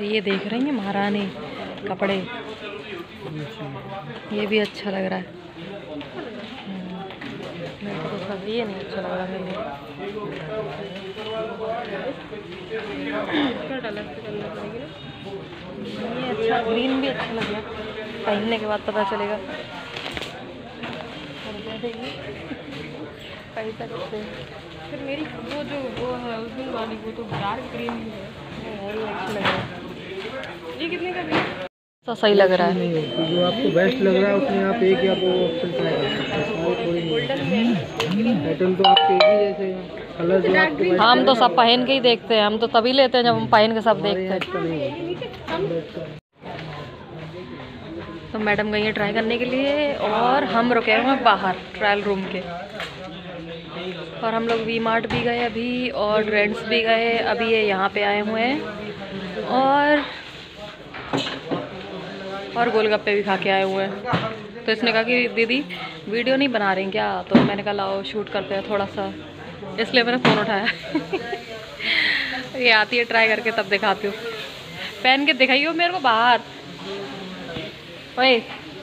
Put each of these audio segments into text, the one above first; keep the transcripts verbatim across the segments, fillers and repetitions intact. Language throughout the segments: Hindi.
ये देख रही हैं महारानी कपड़े, ये भी अच्छा लग रहा है। मेरे को तो सब ये नहीं अच्छा लग रहा मेरे लिए। ये अच्छा, ग्रीन भी अच्छा लग रहा है, पहनने के बाद पता चलेगा। पैसा करते हैं फिर। मेरी वो जो वो है उस दिन वाली वो तो डार्क ग्रीन ही है, ये अच्छा लग रहा है। ये कितने का भी तो सही लग रहा है? जो आपको बेस्ट लग रहा है उसमें आप एक या दो ऑप्शन ट्राई कर सकते हैं। पैटर्न तो आपके एक ही जैसे हैं, कलर जो आपको हम तो सब पहन के ही देखते हैं, हम तो तभी लेते हैं जब हम पहन के सब देखते हैं। तो मैडम गई है ट्राई करने के लिए और हम रुके हुए हैं बाहर ट्रायल रूम के। और हम लोग वी मार्ट भी गए अभी और ट्रेंड्स भी गए, अभी ये यहाँ पे आए हुए हैं और और गोलगप्पे भी खा के आए हुए हैं। तो इसने कहा कि दीदी वीडियो नहीं बना रही क्या? तो मैंने कहा लाओ शूट करते हैं थोड़ा सा, इसलिए मैंने फ़ोन उठाया। ये आती है ट्राई करके तब दिखाती हूँ। पहन के दिखाइयो मेरे को बाहर। ओए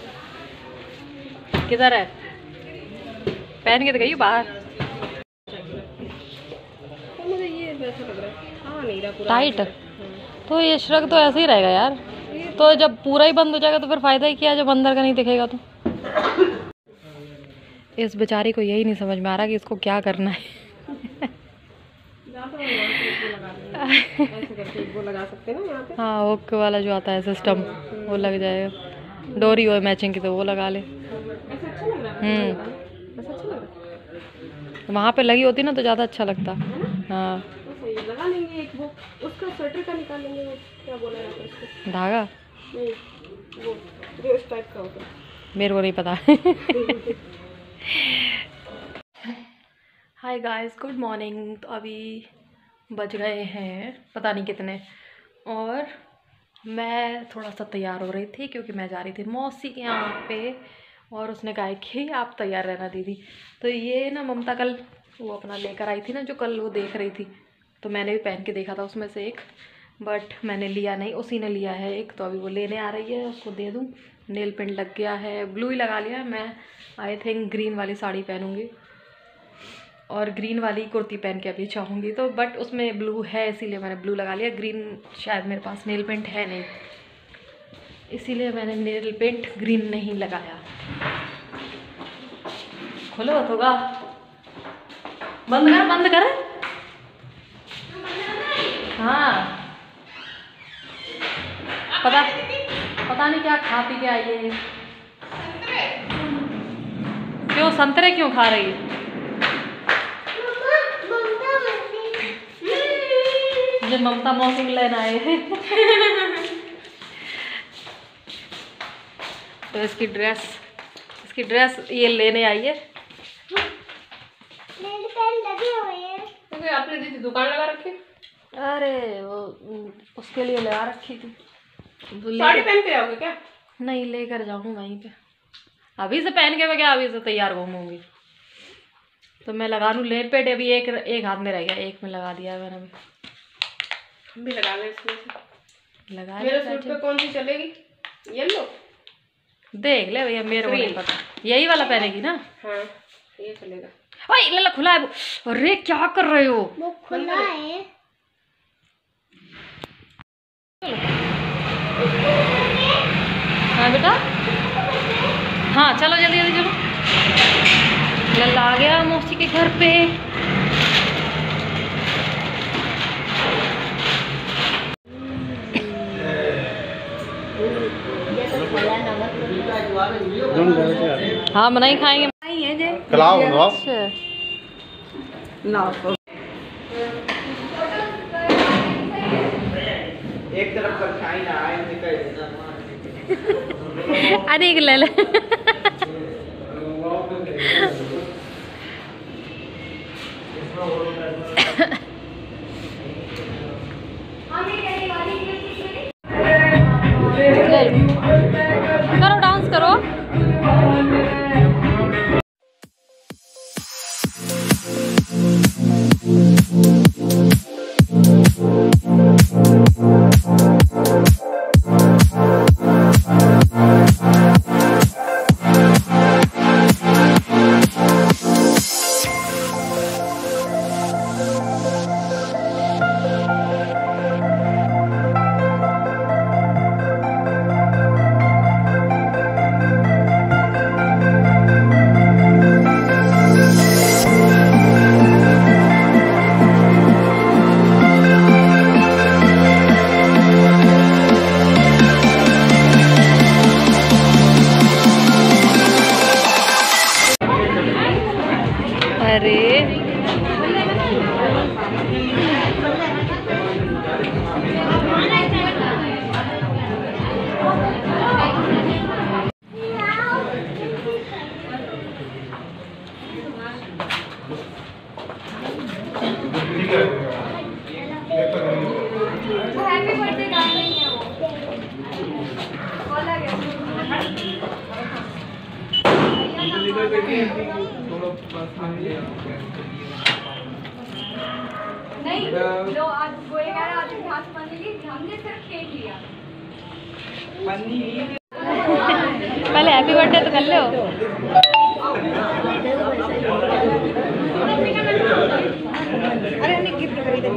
किधर है? पहन के दिखाइयो बाहर। मुझे ये वैसा लग रहा है, हाँ नहीं रहा पूरा टाइट। तो ये श्रग तो ऐसे ही रहेगा यार। तो जब पूरा ही बंद हो जाएगा तो फिर फ़ायदा ही क्या जब अंदर का नहीं दिखेगा तो। इस बेचारी को यही नहीं समझ में आ रहा कि इसको क्या करना है। हाँ ओके वाला जो आता है सिस्टम वो लग जाएगा। डोरी हो मैचिंग की तो वो लगा ले। हम्म वहाँ पे लगी होती ना तो ज़्यादा अच्छा लगता। हाँ लगा लेंगे एक वो उसका स्वेटर का निकाल लेंगे, वो क्या बोला जाता है उसको, धागा नहीं वो जो इस टाइप का होता है, मेरे को नहीं पता। Hi guys good morning. तो अभी बज गए हैं पता नहीं कितने और मैं थोड़ा सा तैयार हो रही थी क्योंकि मैं जा रही थी मौसी के यहाँ पे और उसने कहा कि आप तैयार रहना दीदी। तो ये ना ममता कल वो अपना लेकर आई थी ना जो कल वो देख रही थी, तो मैंने भी पहन के देखा था उसमें से एक, बट मैंने लिया नहीं, उसी ने लिया है एक। तो अभी वो लेने आ रही है, उसको दे दूँ। नेल पेंट लग गया है, ब्लू ही लगा लिया है। मैं आई थिंक ग्रीन वाली साड़ी पहनूँगी और ग्रीन वाली कुर्ती पहन के अभी चाहूँगी तो, बट उसमें ब्लू है इसीलिए मैंने ब्लू लगा लिया। ग्रीन शायद मेरे पास नेल पेंट है नहीं, इसीलिए मैंने नेल पेंट ग्रीन नहीं लगाया। खोलो मत होगा, बंद कर बंद कर। हाँ पता पता नहीं क्या खा पी के आई है। क्यों संतरे क्यों खा रही है? मुझे ममता मौसी लेने आए हैं। तो इसकी ड्रेस इसकी ड्रेस ये लेने आई है। आपने दीदी दुकान लगा रखी? अरे वो उसके लिए लगा रखी थी। साड़ी पहन के जाओगे क्या? नहीं लेकर जाऊँगी वहीं पे। अभी से पहन के मैं क्या अभी से तैयार घूमूंगी। तो मैं लगा लूँ लेट पेट। अभी एक एक हाथ में रह गया, एक में लगा दिया है मैंने। अभी हम भी लगा लें इसमें से। लगा मेरे सूट पे कौन सी चलेगी? येलो देख ले भैया, मेरे को नहीं पता। यही वाला पहनेगी ना? हाँ ये चलेगा। ओए लल्ला खुला है वो। अरे क्या कर रहे हो? वो खुला है। हाँ बेटा हाँ चलो जल्दी जल्दी चलो। लल्ला आ गया मौसी के घर पे। हाँ मनाई खाएंगे। एक तरफ पर खाई ना आए निकल। अरे एक ले ले। करो डांस करो। अरे हैप्पी बर्थडे गाना नहीं है वो बोला गया नहीं जो आज बोले कह रहे आज घास पानी ली हमने सिर्फ केक लिया पहले हैप्पी बर्थडे तो कर लो। अरे हमने गिफ्ट खरीदे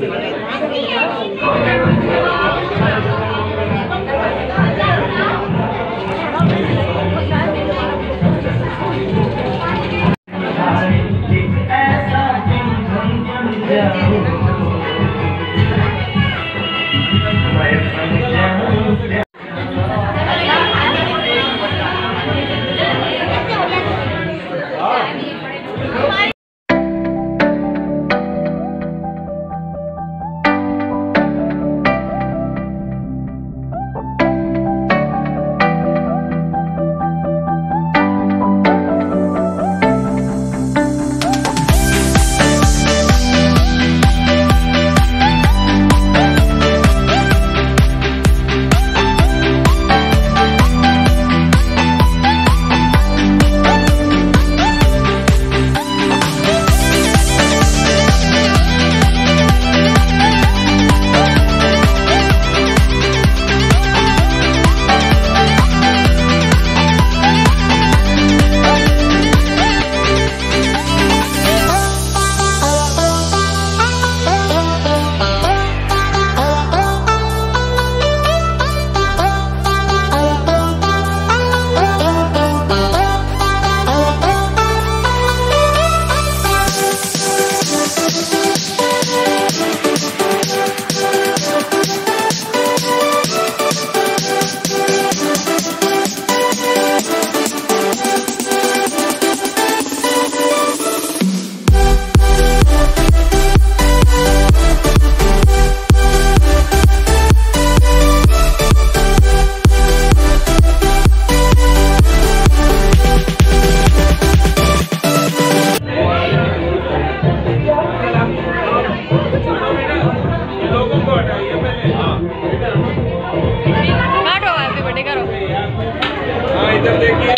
इधर देखिए,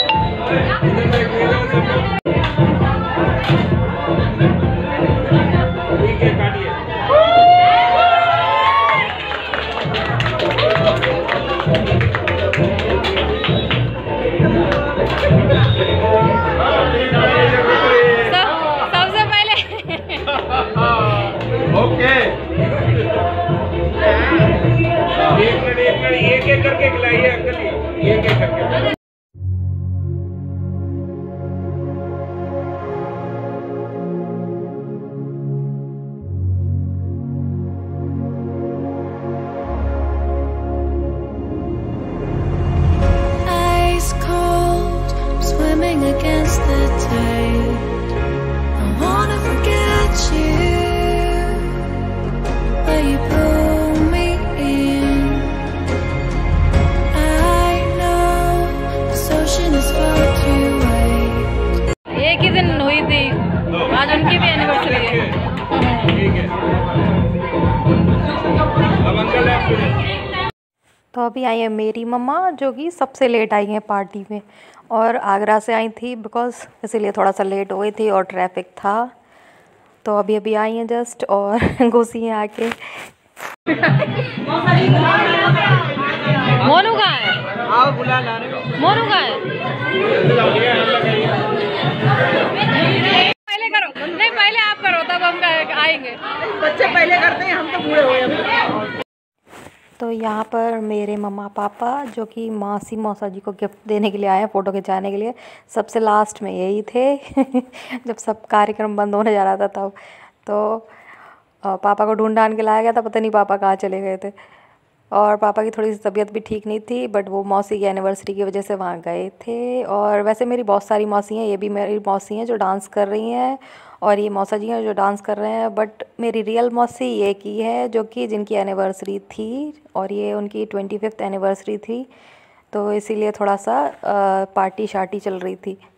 इधर देखिए, ठीक है, काटिए। सबसे पहले ओके, एक मिनट एक मिनट एक एक करके खिलाइए अंकल, एक एक करके। Against the tide, I wanna forget you, but you pull me in. I know this ocean is far too wide. एक ही दिन हुई थी, आज उनकी भी एनिवर्सरी है। ठीक है, अब अंकल है। तो अभी आई है मेरी मम्मा, जो कि सबसे लेट आई हैं पार्टी में, और आगरा से आई थी बिकॉज़ इसीलिए थोड़ा सा लेट हो गई थी और ट्रैफिक था। तो अभी अभी आई हैं जस्ट और घुसी हैं आके। मोनू कहाँ है? आओ बुला ला रहे। मोनू कहाँ है? पहले करो, नहीं पहले आप करो तब हम आएंगे। बच्चे पहले करते हैं, हम तो बूढ़े हो गए। तो यहाँ पर मेरे मम्मा पापा, जो कि मासी मौसा जी को गिफ्ट देने के लिए आए हैं, फ़ोटो खिंचाने के लिए, सबसे लास्ट में यही थे जब सब कार्यक्रम बंद होने जा रहा था तब। तो पापा को ढूंढ ढांढ के लाया गया था, पता नहीं पापा कहाँ चले गए थे। और पापा की थोड़ी सी तबीयत भी ठीक नहीं थी, बट वो मौसी की एनिवर्सरी की वजह से वहाँ गए थे। और वैसे मेरी बहुत सारी मौसी हैं, ये भी मेरी मौसी हैं जो डांस कर रही हैं और ये मौसा जी हैं जो डांस कर रहे हैं, बट मेरी रियल मौसी ये की है जो कि जिनकी एनिवर्सरी थी, और ये उनकी ट्वेंटी फिफ्थ एनिवर्सरी थी, तो इसीलिए थोड़ा सा पार्टी शार्टी चल रही थी।